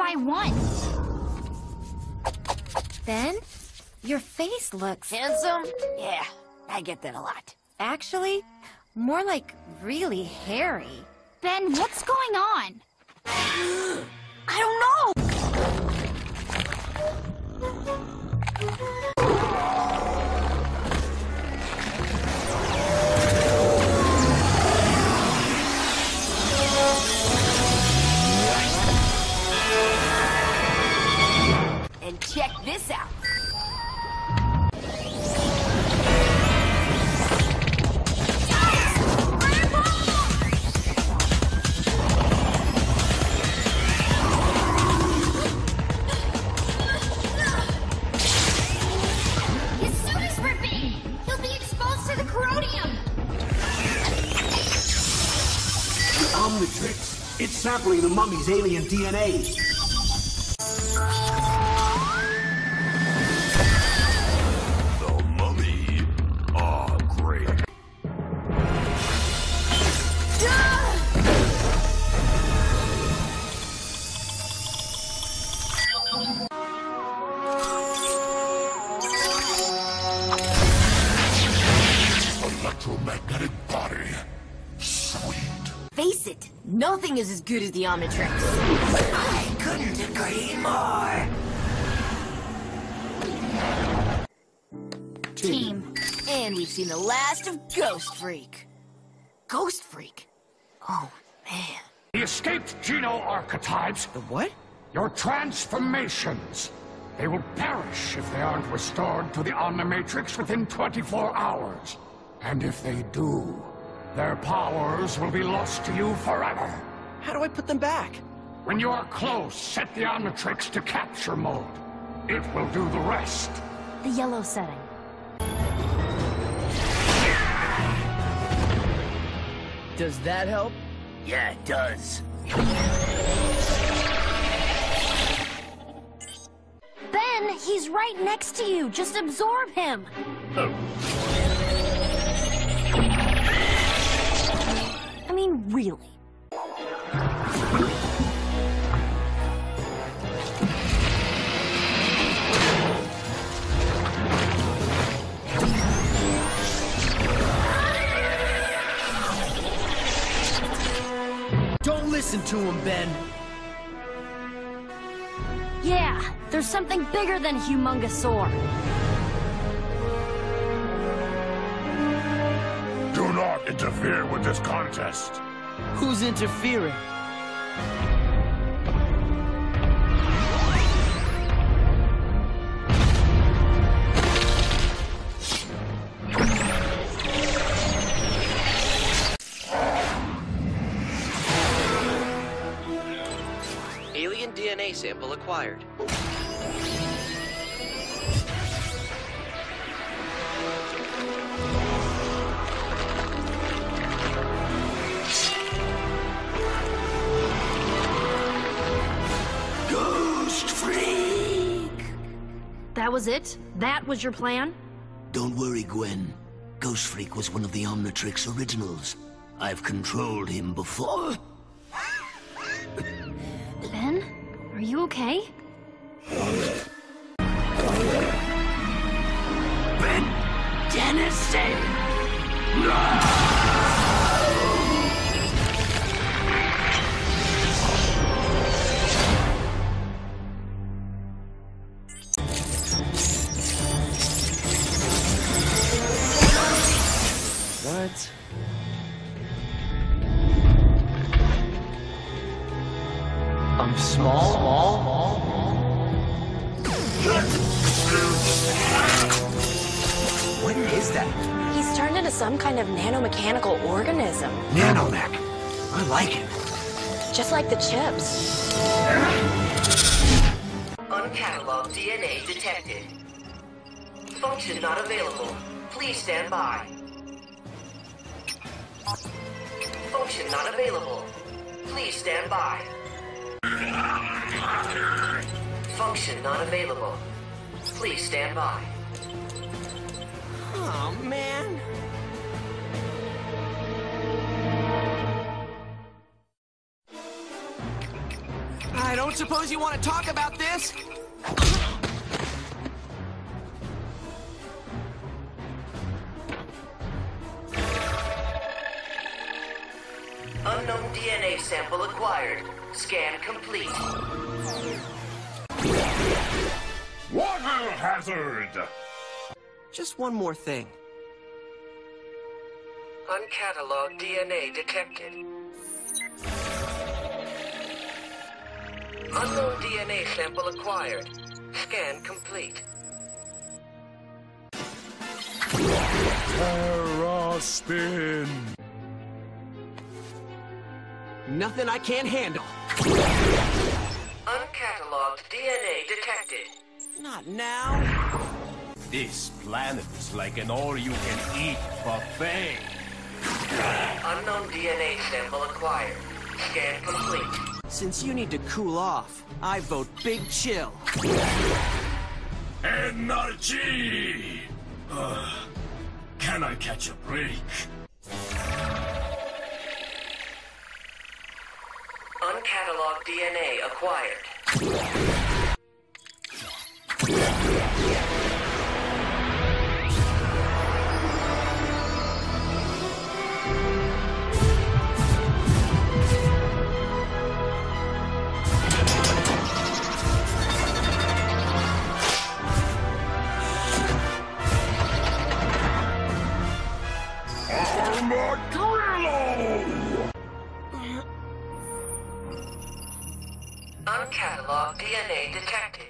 by one. Ben, your face looks... Handsome? Yeah, I get that a lot. Actually, more like really hairy. Ben, what's going on? I don't know! And check this out. His suit is ripping! He'll be exposed to the coronium! Omnitrix. It's sampling the mummy's alien DNA. The mummy. Ah, great. Electromagnetic body. Sweet. Face it, nothing is as good as the Omnitrix. I couldn't agree more. Team. And we've seen the last of Ghost Freak. Ghost Freak? Oh, man. The escaped geno-archetypes, The what? your transformations. They will perish if they aren't restored to the Omnimatrix within 24 hours. And if they do, their powers will be lost to you forever. How do I put them back? When you are close, set the Omnitrix to capture mode. It will do the rest. The yellow setting. Does that help? Yeah, it does. Ben, he's right next to you. Just absorb him. I mean, really. Don't listen to him, Ben. Yeah, there's something bigger than Humongosaur. Do not interfere with this contest. Who's interfering? Alien DNA sample acquired. Ghost Freak! That was it? That was your plan? Don't worry, Gwen. Ghost Freak was one of the Omnitrix originals. I've controlled him before. Ben, are you okay? Ben Dennison! What? I'm small? What is that? He's turned into some kind of nanomechanical organism. Nanomech. I like it. Just like the chips. Uncatalogued DNA detected. Function not available. Please stand by. Function not available. Please stand by. Function not available. Please stand by. Oh, man. I don't suppose you want to talk about this? Unknown DNA sample acquired. Scan complete. Water hazard! Just one more thing. Uncatalogued DNA detected. Unknown DNA sample acquired. Scan complete. Terra spin! Nothing I can't handle. Uncatalogued DNA detected. Not now. This planet is like an all-you-can-eat buffet. Unknown DNA sample acquired. Scan complete. Since you need to cool off, I vote Big Chill. Energy! Can I catch a break? Uncatalogued DNA acquired. Uncatalogued DNA detected.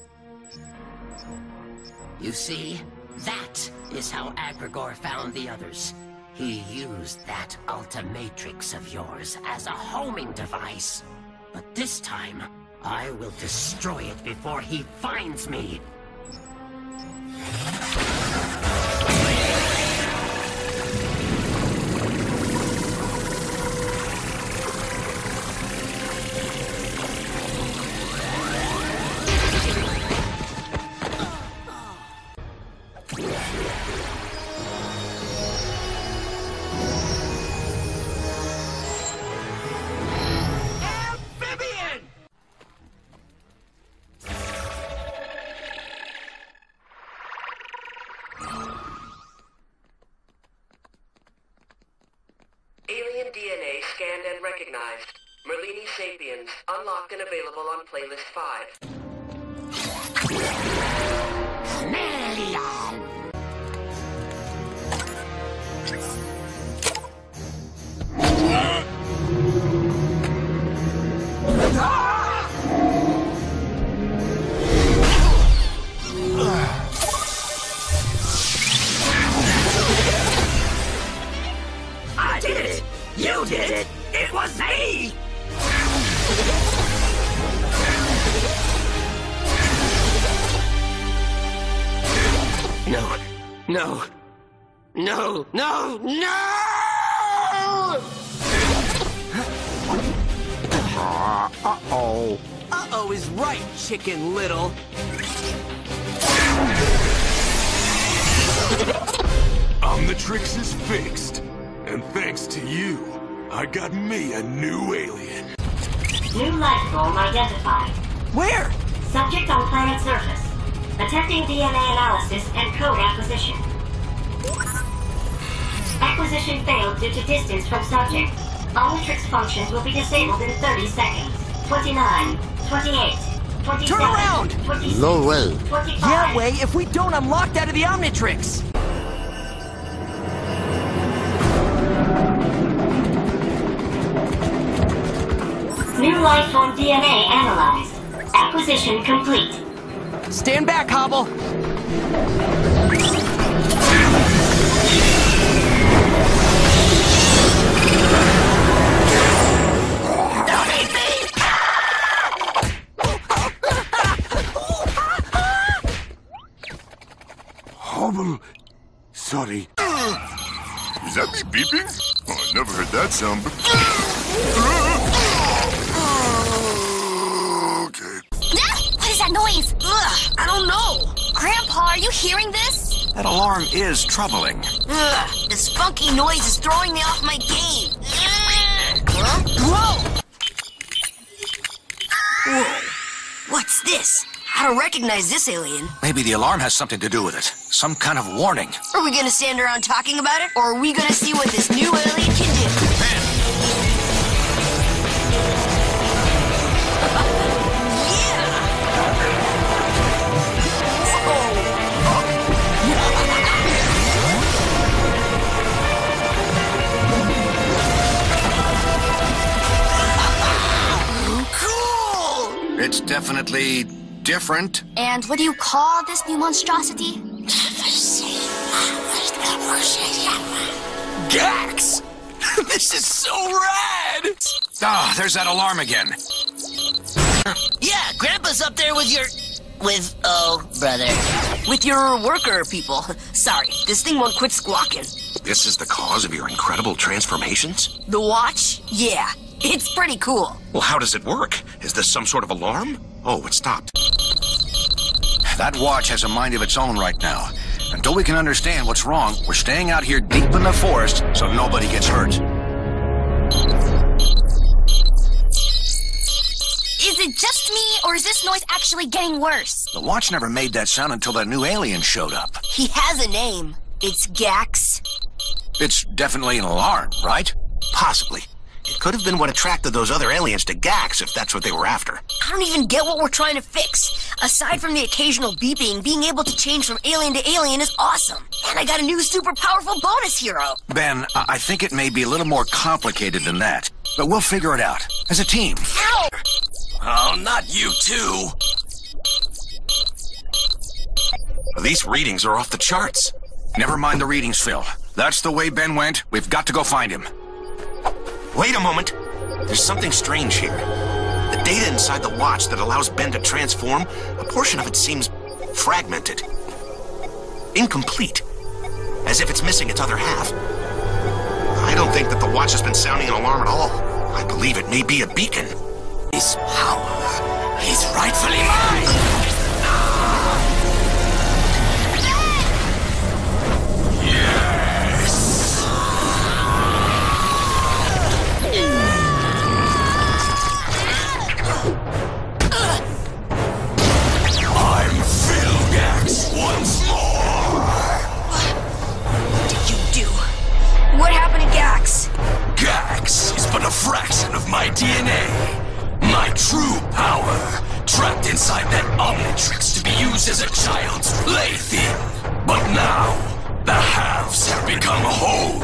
You see, that is how Agrigor found the others. He used that Ultimatrix of yours as a homing device. But this time, I will destroy it before he finds me. Alien DNA scanned and recognized. Merlini Sapiens, unlocked and available on Playlist 5. Chameleon! I did it! You did it! It was me! No, no, no, no, no! Uh-oh. Uh-oh is right, Chicken Little. Omnitrix is fixed. And thanks to you, I got me a new alien. New life form identified. Where? Subject on planet surface. Attempting DNA analysis and code acquisition. Acquisition failed due to distance from subject. Omnitrix functions will be disabled in 30 seconds. 29, 28, 27, Turn around! 26, No way. 25. Yeah, way, if we don't, I'm locked out of the Omnitrix! New life form DNA analyzed. Acquisition complete. Stand back, Hobble! Hobble. Sorry. Is that me beeping? Oh, I never heard that sound before. Okay. What is that noise? Ugh, I don't know. Grandpa, are you hearing this? That alarm is troubling. Ugh, this funky noise is throwing me off my game. Ugh. Huh? Whoa! this? I don't recognize this alien. Maybe the alarm has something to do with it. Some kind of warning. Are we gonna stand around talking about it, or are we gonna see what this new alien can do? It's definitely different. And what do you call this new monstrosity? Gax! This is so rad! Ah, there's that alarm again. Yeah, Grandpa's up there with your... brother. With your worker people. Sorry, this thing won't quit squawking. This is the cause of your incredible transformations? The watch? Yeah, it's pretty cool. Well, how does it work? Is this some sort of alarm? Oh, it stopped. That watch has a mind of its own right now. Until we can understand what's wrong, we're staying out here deep in the forest so nobody gets hurt. Is it just me, or is this noise actually getting worse? The watch never made that sound until that new alien showed up. He has a name. It's Gax. It's definitely an alarm, right? Possibly. It could have been what attracted those other aliens to Gax, if that's what they were after. I don't even get what we're trying to fix. Aside from the occasional beeping, being able to change from alien to alien is awesome. And I got a new super powerful bonus hero. Ben, I think it may be a little more complicated than that. But we'll figure it out. As a team. Ow! Oh, not you too. These readings are off the charts. Never mind the readings, Phil. That's the way Ben went. We've got to go find him. Wait a moment. There's something strange here. The data inside the watch that allows Ben to transform, a portion of it seems fragmented. Incomplete. As if it's missing its other half. I don't think that the watch has been sounding an alarm at all. I believe it may be a beacon. This power is rightfully mine! Once more! What did you do? What happened to Gax? Gax is but a fraction of my DNA. My true power, trapped inside that Omnitrix to be used as a child's plaything. But now, the halves have become whole.